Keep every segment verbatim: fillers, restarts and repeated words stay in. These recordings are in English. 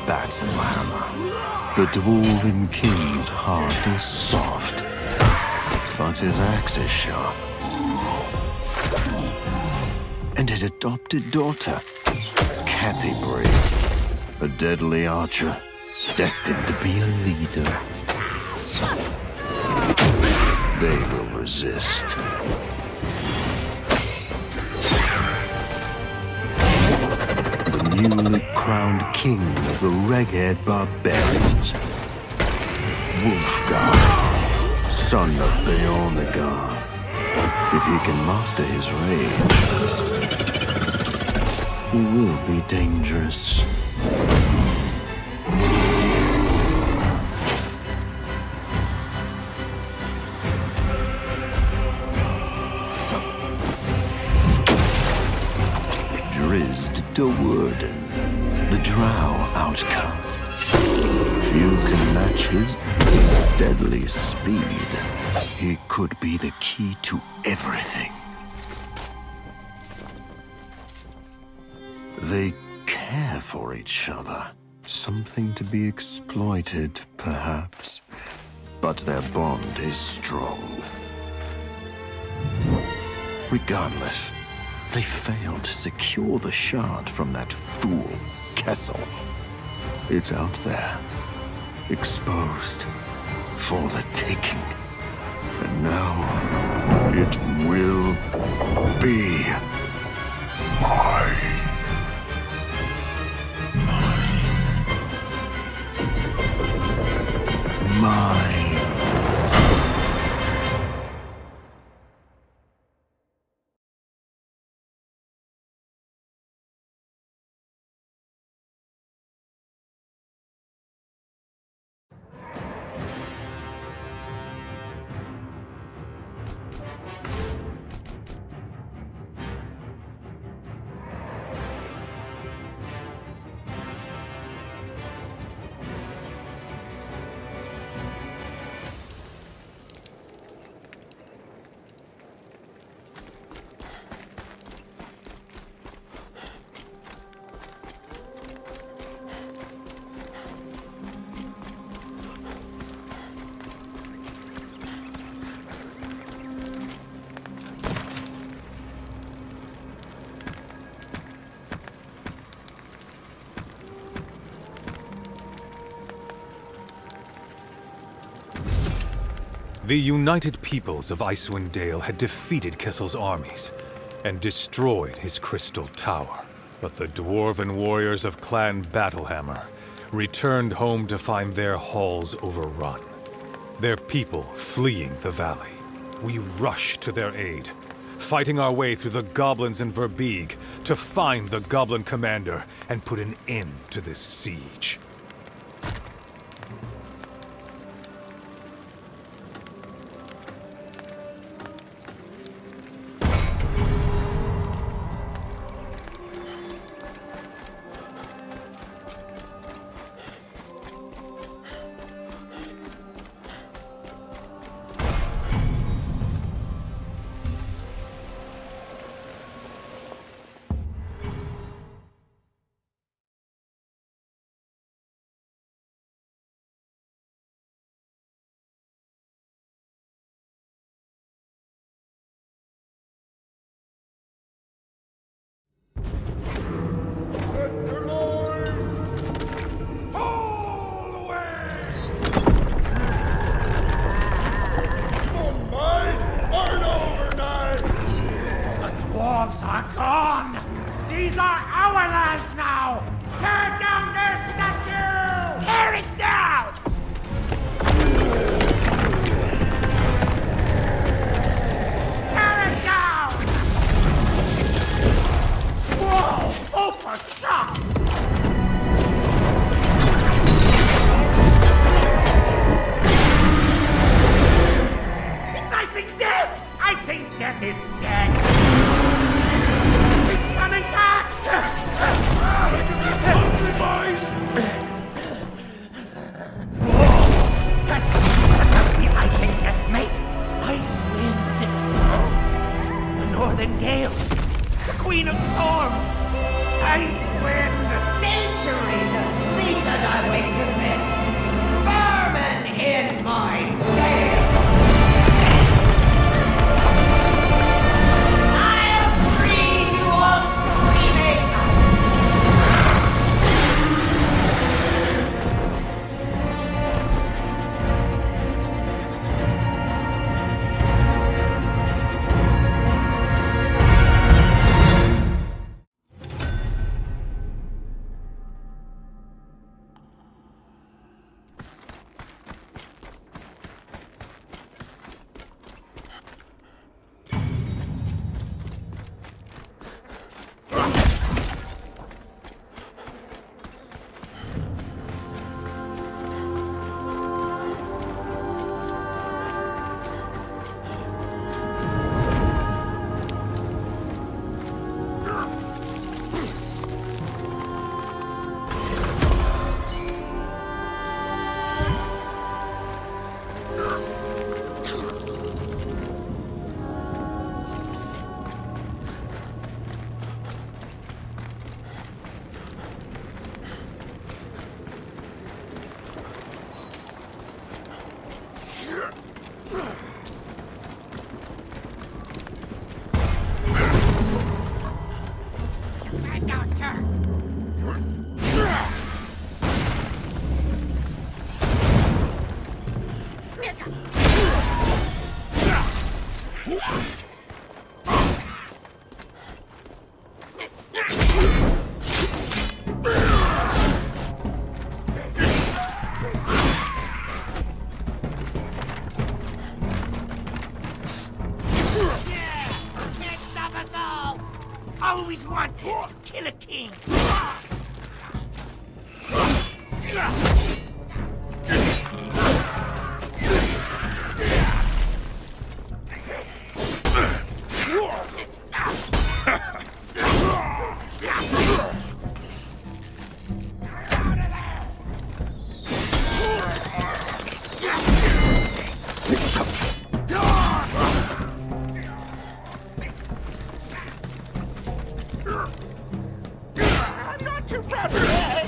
Battlehammer. The Dwarven King's heart is soft, but his axe is sharp. And his adopted daughter, Catti-brie, a deadly archer, destined to be a leader. They will resist. The newly crowned king of the Reghed barbarians, Wulfgar, son of Beorngar. If he can master his rage, he will be dangerous. Drizzt Do'Urden, the Drow outcast. Few can match his deadly speed. He could be the key to everything. They care for each other. Something to be exploited, perhaps. But their bond is strong. Regardless, they failed to secure the shard from that fool, Kessel. It's out there, exposed, for the taking. And now, it will be mine. Mine. Mine. The united peoples of Icewind Dale had defeated Kessel's armies and destroyed his crystal tower. But the dwarven warriors of Clan Battlehammer returned home to find their halls overrun, their people fleeing the valley. We rushed to their aid, fighting our way through the goblins in Verbeeg to find the goblin commander and put an end to this siege. Queen of Storms! Icewind! Centuries of sleep and picture this! Vermin in my dale! I'll freeze you all screaming! Always wanted to kill a king. I'm not too proud of that.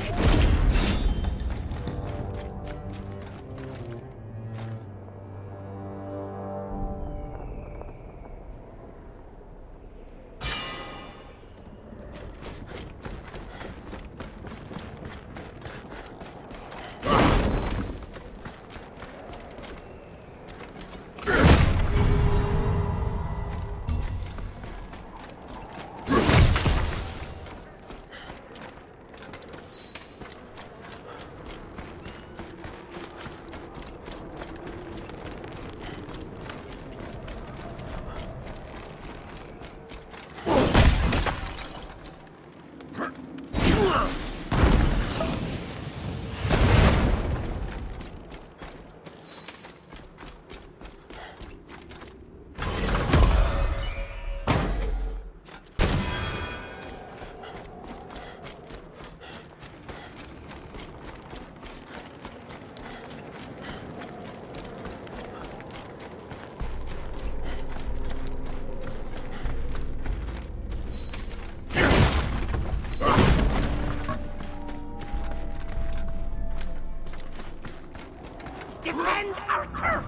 Defend our turf!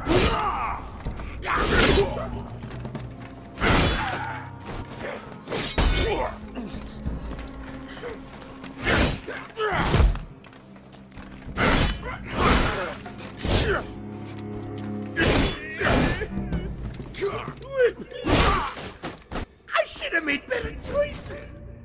I should have made better choices!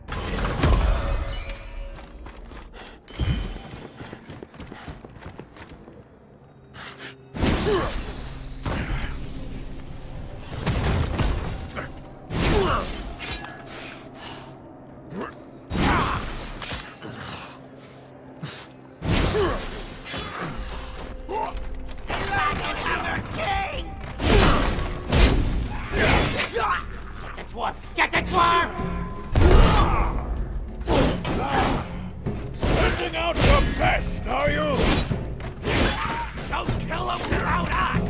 Get the dwarf! Sending out your best, are you? Don't kill him without us!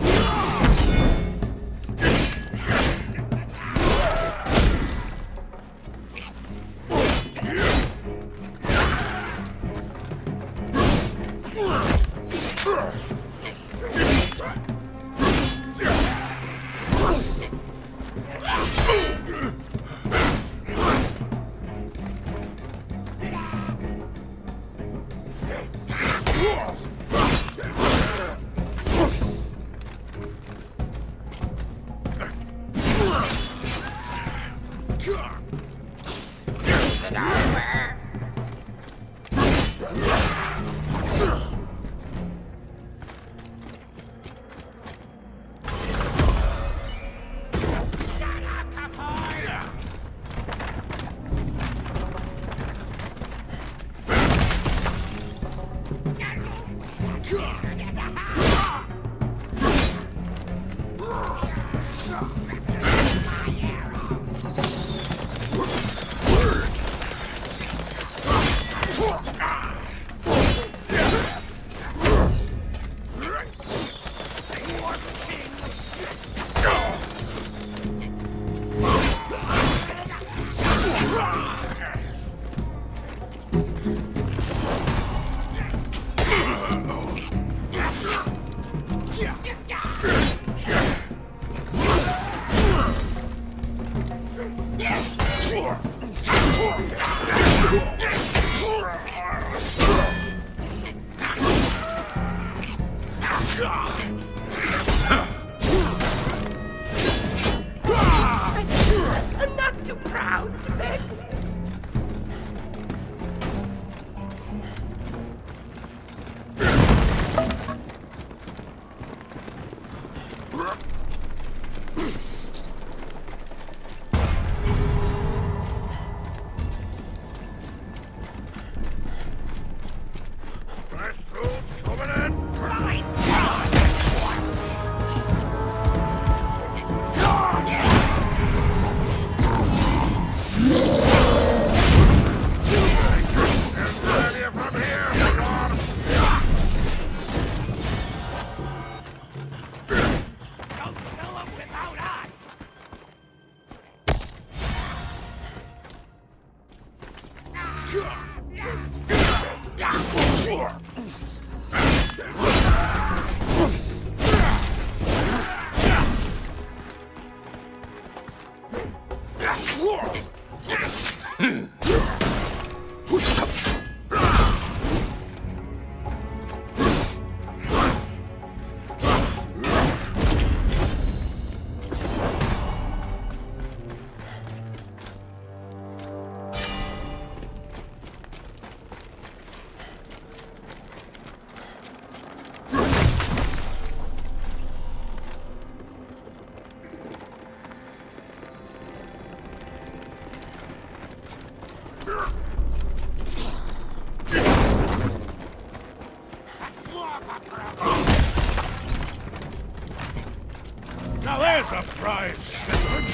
I'm not too proud to beg. Fresh fruits coming in. From here. Don't kill them without us. Now there's a prize, Slytherin.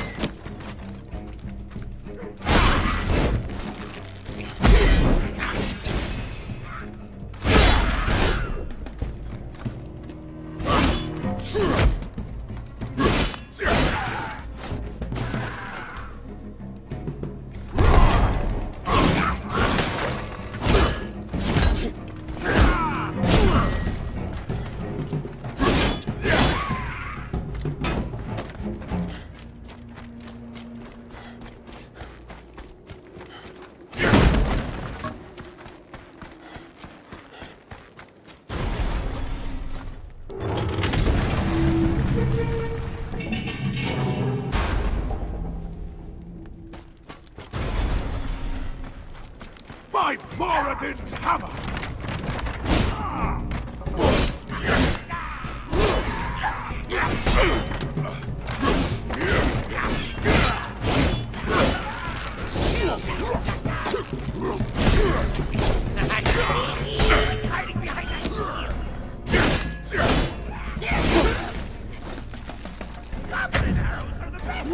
By Moradin's hammer! Hiding behind that shield. Goblin arrows are the best.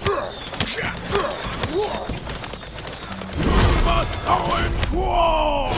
Must go into war!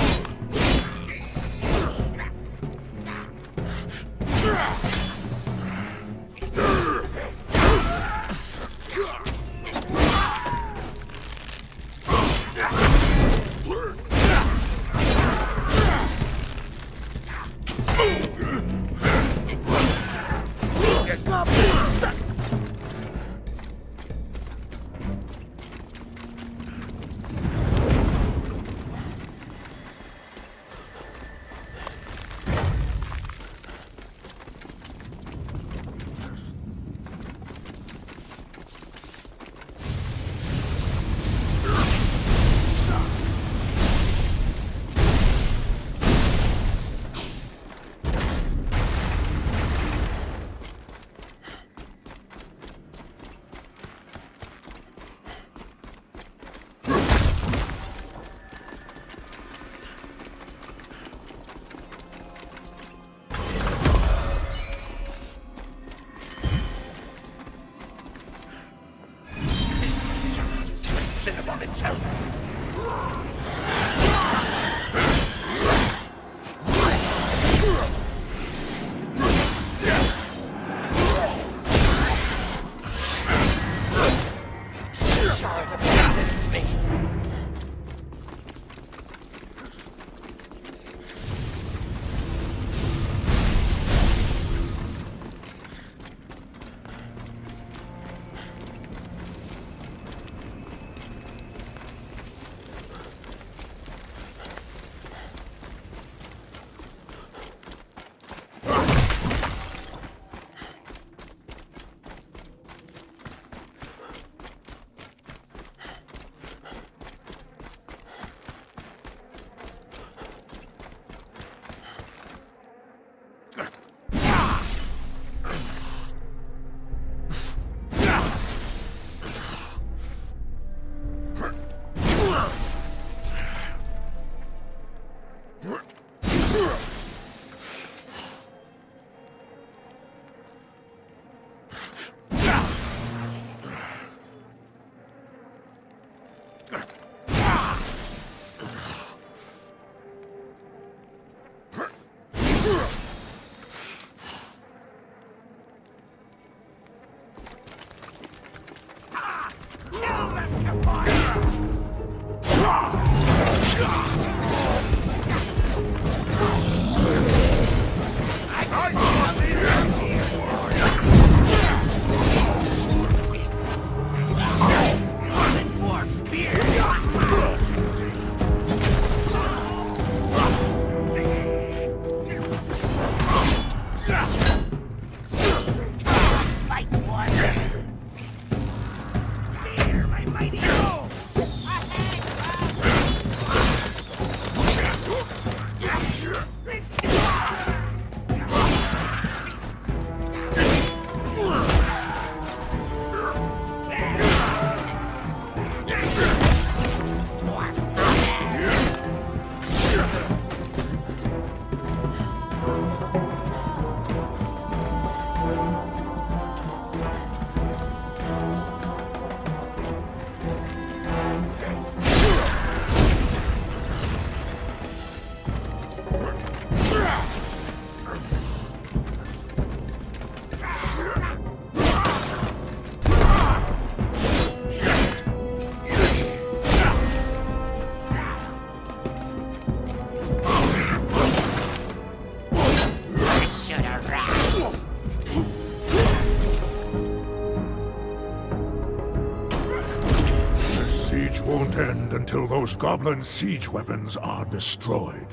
Won't end until those goblin siege weapons are destroyed.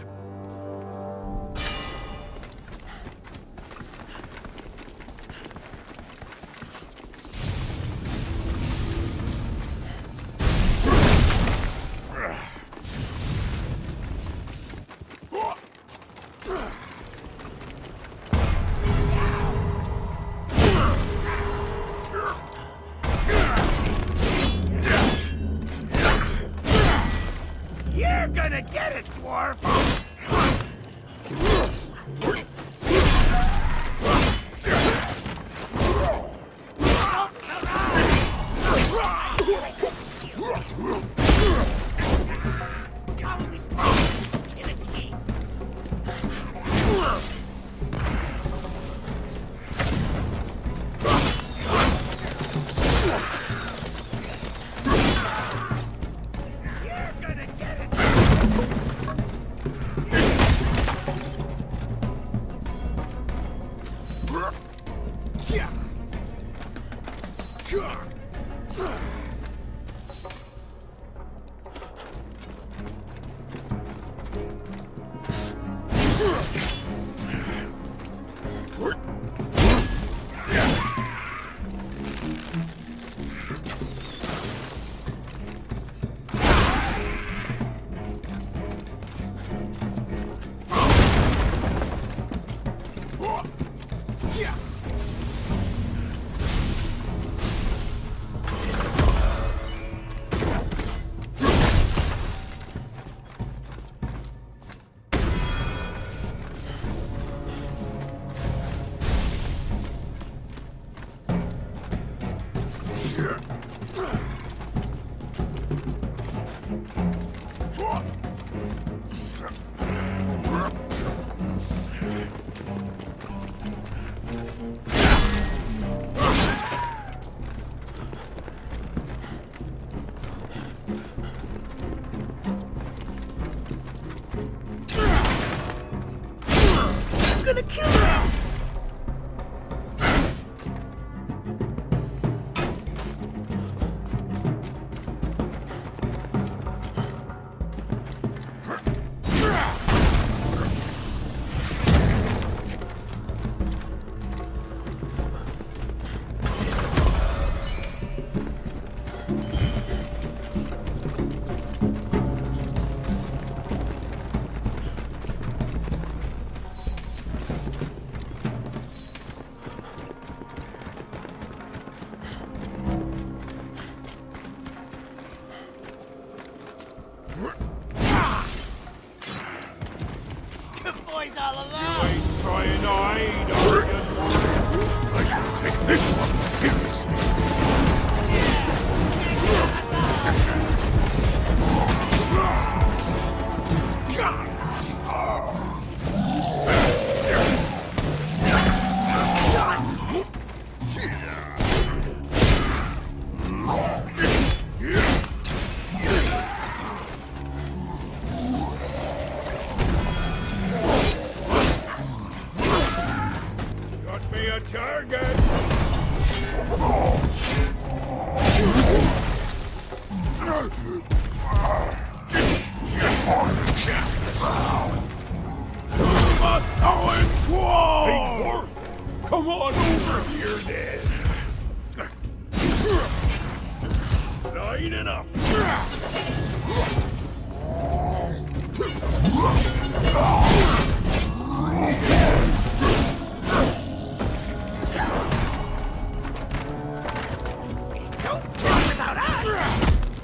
You're gonna get it, dwarf! Gonna kill him! boys all alone. Ain't trying to aid, are you? I can take this one seriously. Got me a target. Hey, dwarf! Come on over here, then! Lining up! Don't talk about us!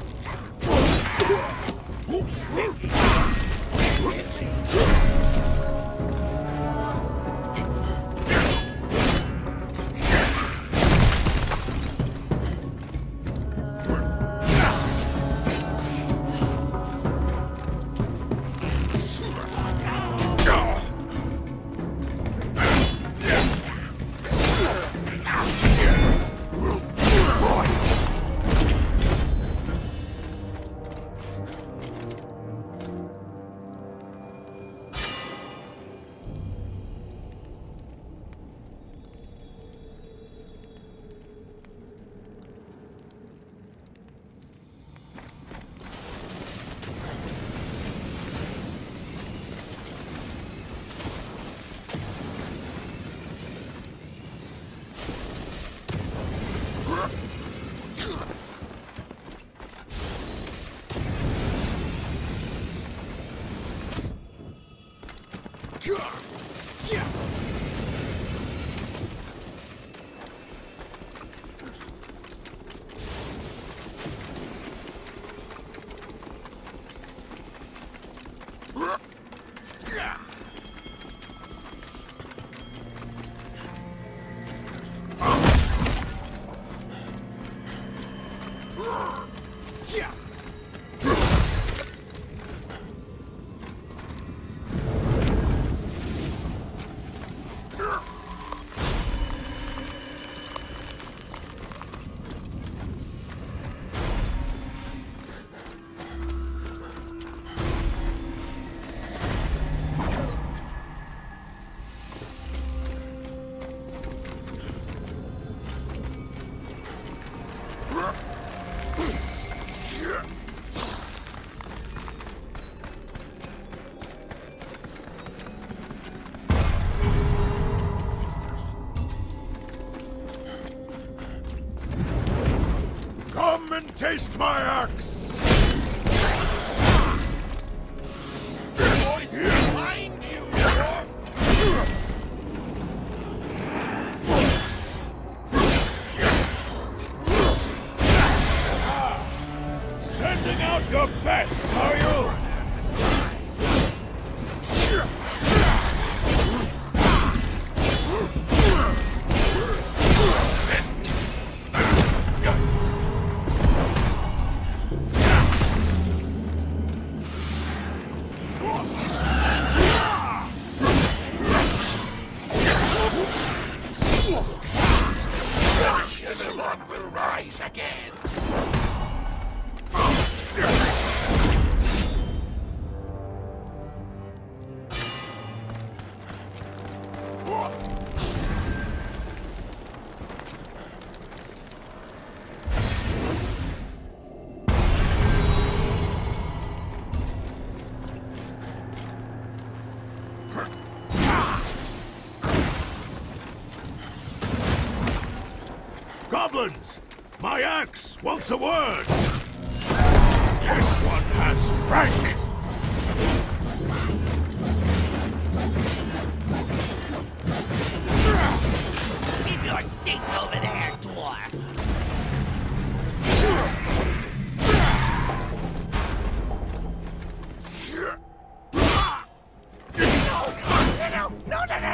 Come and taste my axe! Boys behind you! Sending out your best, are you? Shyamalan will rise again. Goblins! My axe wants a word! This one has rank! Keep your stink over there, dwarf!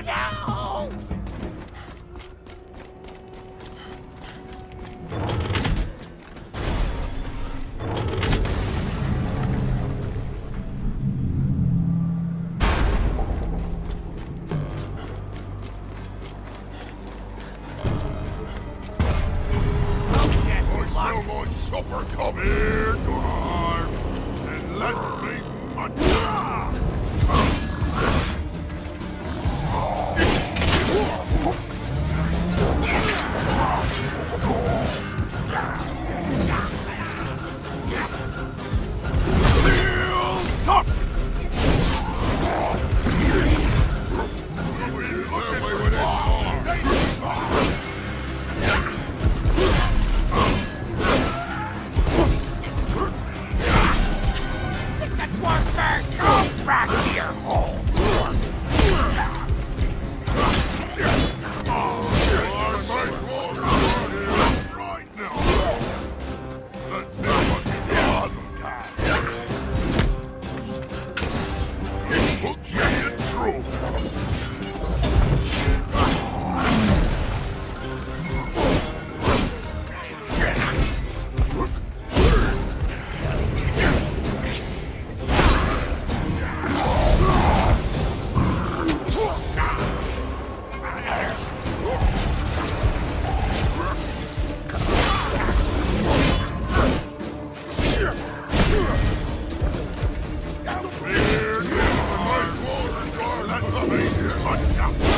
No! I smell my supper coming. Here, dwarf, and let me munch. Shields up! Come back here! Right now. Let's see what Blossom can. Look you in truth. Here's a nice water jar. That's the main.